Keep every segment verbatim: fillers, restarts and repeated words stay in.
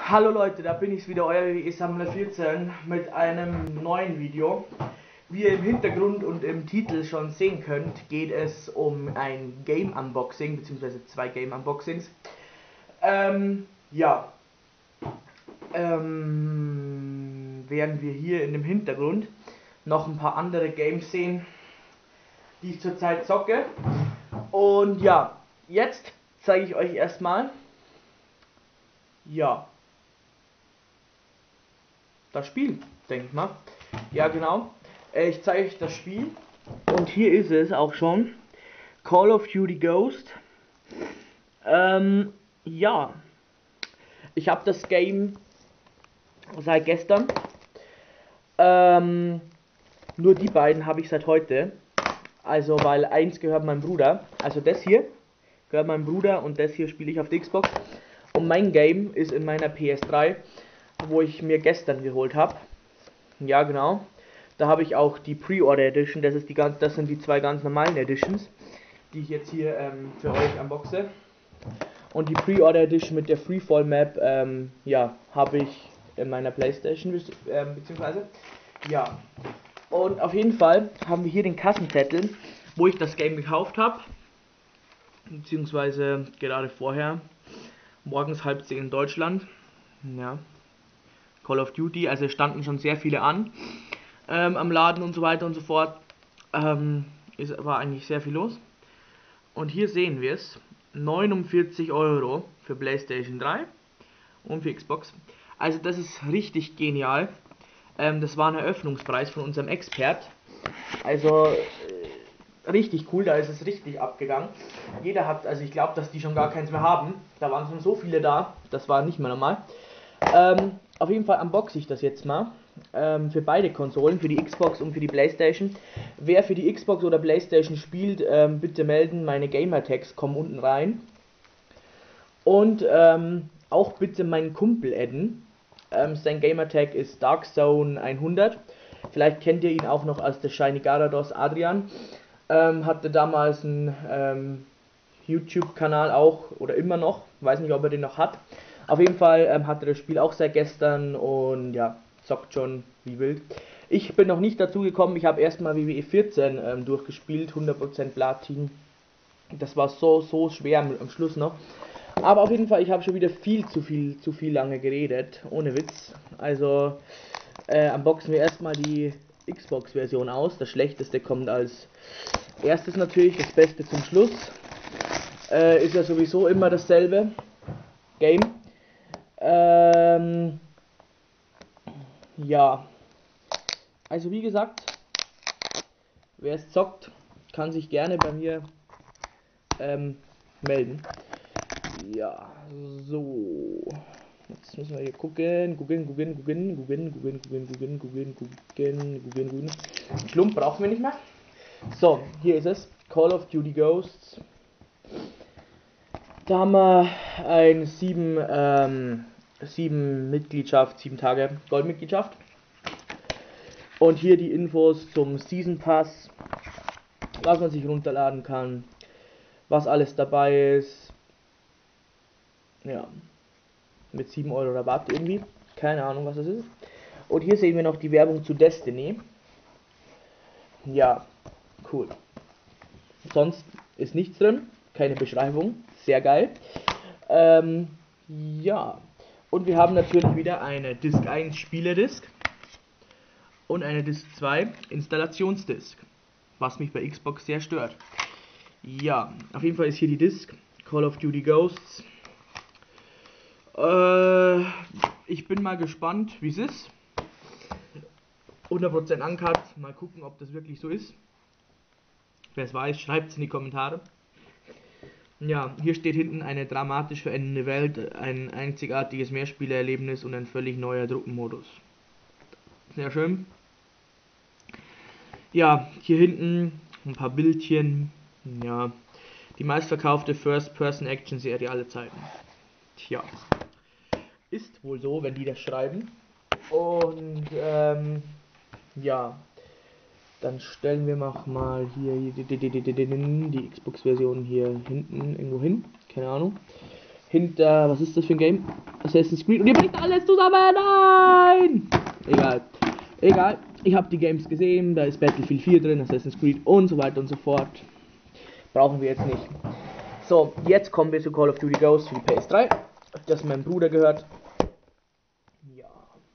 Hallo Leute, da bin ich wieder, euer W W E-Sammler vierzehn mit einem neuen Video. Wie ihr im Hintergrund und im Titel schon sehen könnt, geht es um ein Game Unboxing, beziehungsweise zwei Game Unboxings. Ähm, ja. Ähm, werden wir hier in dem Hintergrund noch ein paar andere Games sehen, die ich zurzeit zocke. Und ja, jetzt zeige ich euch erstmal, ja, das Spiel, denke ich mal. Ja, genau. Äh, ich zeige euch das Spiel. Und hier ist es auch schon. Call of Duty Ghost. Ähm, ja. Ich habe das Game seit gestern. Ähm, nur die beiden habe ich seit heute. Also, weil eins gehört meinem Bruder. Also das hier gehört meinem Bruder und das hier spiele ich auf der Xbox. Und mein Game ist in meiner P S drei, wo ich mir gestern geholt habe. Ja, genau. Da habe ich auch die Pre-Order Edition. Das ist die ganz, das sind die zwei ganz normalen Editions, die ich jetzt hier ähm, für euch unboxe. Und die Pre-Order Edition mit der Freefall Map, ähm, ja, habe ich in meiner PlayStation, äh, beziehungsweise, ja. Und auf jeden Fall haben wir hier den Kassenzettel, wo ich das Game gekauft habe, beziehungsweise gerade vorher, morgens halb zehn in Deutschland, ja. Call of Duty, also es standen schon sehr viele an. Ähm, am Laden und so weiter und so fort. Ähm, ist, war eigentlich sehr viel los. Und hier sehen wir es. neunundvierzig Euro für PlayStation drei und für Xbox. Also das ist richtig genial. Ähm, das war ein Eröffnungspreis von unserem Expert. Also äh, richtig cool, da ist es richtig abgegangen. Jeder hat, also ich glaube, dass die schon gar keins mehr haben. Da waren schon so viele da. Das war nicht mehr normal. Ähm, auf jeden Fall unboxe ich das jetzt mal. Ähm, für beide Konsolen, für die Xbox und für die PlayStation. Wer für die Xbox oder PlayStation spielt, ähm, bitte melden. Meine Gamertags kommen unten rein. Und ähm, auch bitte meinen Kumpel adden. Ähm, sein Gamertag ist Darkzone hundert. Vielleicht kennt ihr ihn auch noch als der Shiny Garados Adrian. Ähm, hatte damals einen ähm, YouTube-Kanal auch, oder immer noch, weiß nicht, ob er den noch hat. Auf jeden Fall ähm, hatte das Spiel auch seit gestern und ja, zockt schon wie wild. Ich bin noch nicht dazu gekommen, ich habe erstmal W W E vierzehn ähm, durchgespielt, hundert Prozent Platin. Das war so, so schwer am, am Schluss noch. Aber auf jeden Fall, ich habe schon wieder viel zu viel, zu viel lange geredet, ohne Witz. Also äh, unboxen wir erstmal die Xbox-Version aus. Das Schlechteste kommt als erstes natürlich, das Beste zum Schluss. Äh, ist ja sowieso immer dasselbe Game. Ähm, ja, also wie gesagt, wer es zockt, kann sich gerne bei mir ähm, melden. Ja, so. Jetzt müssen wir hier gucken, gucken, gucken, gucken, gucken, gucken, gucken, gucken, gucken, gucken, gucken, gucken. Klump brauchen wir nicht mehr. So, hier ist es. Call of Duty Ghosts. Da haben wir ein sieben, ähm, sieben Mitgliedschaft, sieben Tage Goldmitgliedschaft. Und hier die Infos zum Season Pass, was man sich runterladen kann, was alles dabei ist. Ja, mit sieben Euro Rabatt irgendwie. Keine Ahnung, was das ist. Und hier sehen wir noch die Werbung zu Destiny. Ja, cool. Sonst ist nichts drin, keine Beschreibung. Sehr geil. Ähm, ja. Und wir haben natürlich wieder eine Disk eins Spieledisk und eine Disk zwei Installationsdisk, was mich bei Xbox sehr stört. Ja, auf jeden Fall ist hier die Disk Call of Duty Ghosts. Äh, ich bin mal gespannt, wie es ist. hundert Prozent uncut, mal gucken, ob das wirklich so ist. Wer es weiß, schreibt es in die Kommentare. Ja, hier steht hinten eine dramatisch verendende Welt, ein einzigartiges Mehrspielerlebnis und ein völlig neuer Druckenmodus. Sehr schön. Ja, hier hinten ein paar Bildchen. Ja, die meistverkaufte First-Person-Action-Serie aller Zeiten. Tja, ist wohl so, wenn die das schreiben. Und ähm, ja, dann stellen wir mal hier die, die, die, die, die Xbox-Version hier hinten irgendwo hin. Keine Ahnung. hinter, was ist das für ein Game? Assassin's Creed. Und ihr bringt alles zusammen. Nein! Egal. Egal. Ich habe die Games gesehen. Da ist Battlefield vier drin, Assassin's Creed und so weiter und so fort. Brauchen wir jetzt nicht. So, jetzt kommen wir zu Call of Duty Ghosts für die P S drei. Das meinem Bruder gehört. Ja.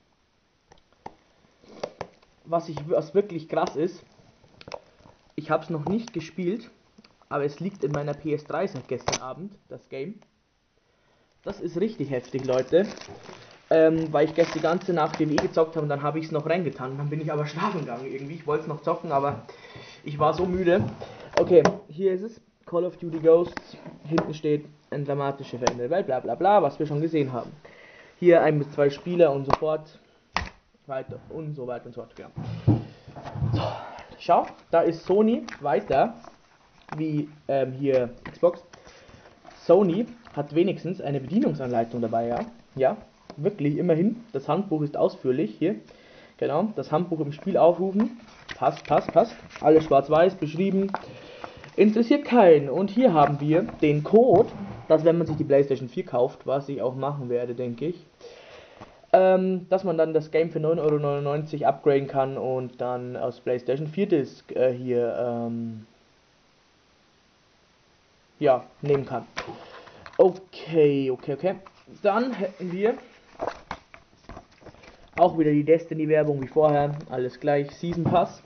Was, ich, was wirklich krass ist, ich habe es noch nicht gespielt, aber es liegt in meiner P S drei seit gestern Abend, das Game. Das ist richtig heftig, Leute. Ähm, weil ich gestern die ganze Nacht W W E gezockt habe und dann habe ich es noch reingetan. Dann bin ich aber schlafen gegangen irgendwie. Ich wollte es noch zocken, aber ich war so müde. Okay, hier ist es. Call of Duty Ghosts. Hinten steht ein dramatische Veränderung, bla bla bla, was wir schon gesehen haben. Hier ein bis zwei Spieler und so fort. Weiter und so weiter und so fort. Ja. So, schau, da ist Sony weiter. Wie ähm, hier Xbox. Sony hat wenigstens eine Bedienungsanleitung dabei, ja. Ja, wirklich, immerhin. Das Handbuch ist ausführlich, hier. Genau, das Handbuch im Spiel aufrufen. Passt, passt, passt. Alles schwarz-weiß beschrieben. Interessiert keinen. Und hier haben wir den Code, dass wenn man sich die PlayStation vier kauft, was ich auch machen werde, denke ich, ähm, dass man dann das Game für neun Euro neunundneunzig upgraden kann und dann aus PlayStation vier Disc äh, hier, ähm, ja, nehmen kann. Okay, okay, okay. Dann hätten wir auch wieder die Destiny-Werbung wie vorher. Alles gleich. Season Pass.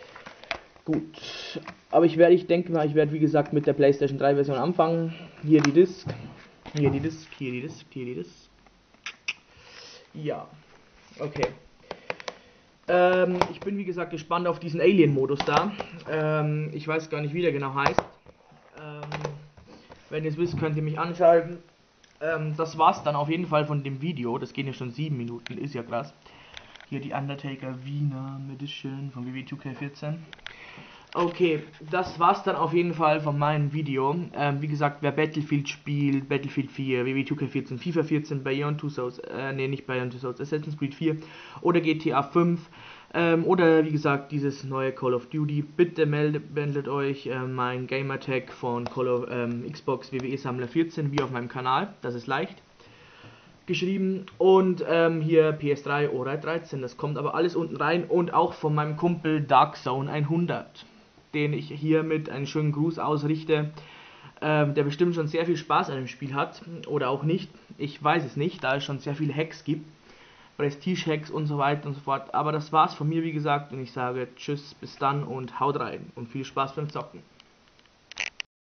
Gut. Aber ich werde, ich denke mal, ich werde wie gesagt mit der PlayStation drei Version anfangen. Hier die Disc. Hier die Disc. Hier die Disc. Hier die Disc. Ja. Okay. Ähm, ich bin wie gesagt gespannt auf diesen Alien-Modus da. Ähm, ich weiß gar nicht, wie der genau heißt. Ähm, wenn ihr es wisst, könnt ihr mich anschalten. Ähm, das war's dann auf jeden Fall von dem Video. Das gehen ja schon sieben Minuten, ist ja krass. Hier die Undertaker Wiener Edition von W W E zwei K vierzehn. Okay, das war's dann auf jeden Fall von meinem Video. Ähm, wie gesagt, wer Battlefield spielt, Battlefield vier, W W E zwei K vierzehn, FIFA vierzehn, Beyond Two Souls, äh, ne, nicht Beyond Two Souls, Assassin's Creed vier oder G T A fünf, ähm, oder wie gesagt, dieses neue Call of Duty, bitte meldet, meldet euch äh, mein Gamertag von Call of, ähm, Xbox W W E Sammler vierzehn, wie auf meinem Kanal, das ist leicht geschrieben, und ähm, hier P S drei Ora dreizehn, das kommt aber alles unten rein, und auch von meinem Kumpel Dark Zone hundert, den ich hiermit einen schönen Gruß ausrichte, ähm, der bestimmt schon sehr viel Spaß an dem Spiel hat, oder auch nicht, ich weiß es nicht, da es schon sehr viele Hacks gibt, Prestige-Hacks und so weiter und so fort, aber das war's von mir, wie gesagt, und ich sage tschüss, bis dann und haut rein und viel Spaß beim Zocken.